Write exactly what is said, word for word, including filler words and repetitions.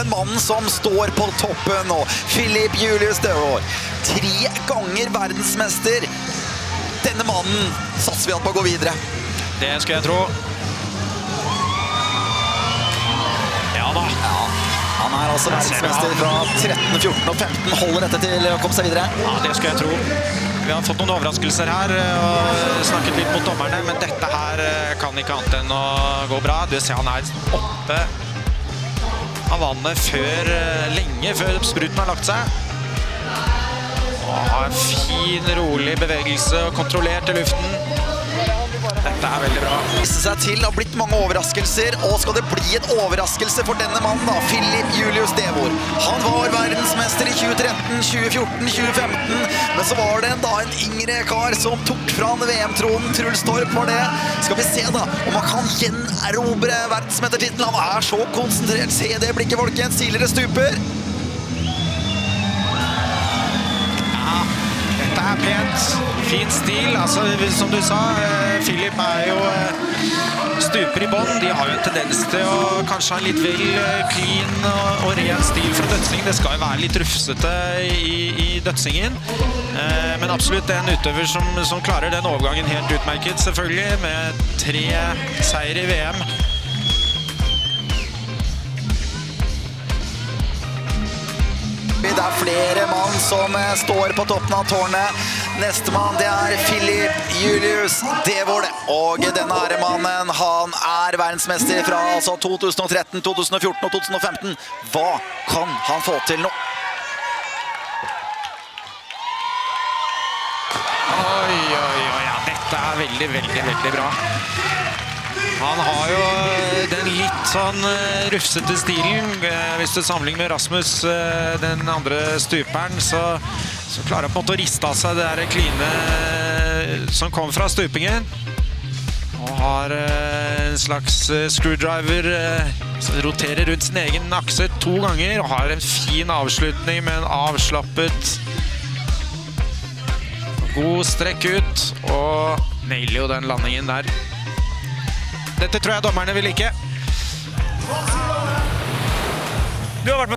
mannen som står på toppen nå. Filip Julius Døds. Tre ganger verdensmester. Denne mannen satser vi at på å gå videre. Det skal jeg tro. Ja da. Ja, han er altså verdensmester fra tretten, fjorten og femten. Holder dette til å komme seg videre? Ja, det skal jeg tro. Vi har fått noen overraskelser her og snakket litt mot dommerne, men dette her kan ikke annet enn å gå bra. Du ser han er oppe av vannet før, lenge før spruten har lagt seg. Og har fin, rolig bevegelse og kontrollert i luften. Dette er veldig bra. Det viser seg til å ha blitt mange overraskelser, og skal det bli en overraskelse for denne mannen da, Filip Julius Døds. Han var verdensmester i tjue tretten, tjue fjorten, tjue femten, men så var det en, da, en yngre kar som tok fra V M-tronen. Truls Torp var det. Skal vi se da, om han kan gjenerobre verdensmestertitlen. Han er så konsentrert. Se det blikket, folkens. Tidligere stuper. Dette er pent, fin stil, altså som du sa, Filip er jo stuper i bånd. De har jo en tendens til å kanskje ha en litt vel clean og, og ren stil fra dødsing. Det skal jo være litt rufsete i, i dødsingen, eh, men absolutt en utøver som, som klarer den overgangen helt utmerket, selvfølgelig, med tre seier i V M. Det er flere mann som står på toppen av tårnet. Neste mann, det er Filip Julius Døds. Og denne her mannen, han er verdensmester fra altså to tusen og tretten, to tusen og fjorten og to tusen og femten. Hva kan han få til nå? Oi, oi, oi, ja, dette er veldig, veldig, veldig bra. Han har jo den litt sånn rufsete stilen. Hvis du sammenligner med Rasmus, den andre stuperen, så, så klarer han på en måte å riste av seg det der kline som kom fra stupingen. Og har en slags screwdriver som roterer rundt sin egen akse to ganger, og har en fin avslutning med en avslappet god strekk ut, og nailer jo den landingen der. Dette tror jeg dommerne vil ikke. Du har vært med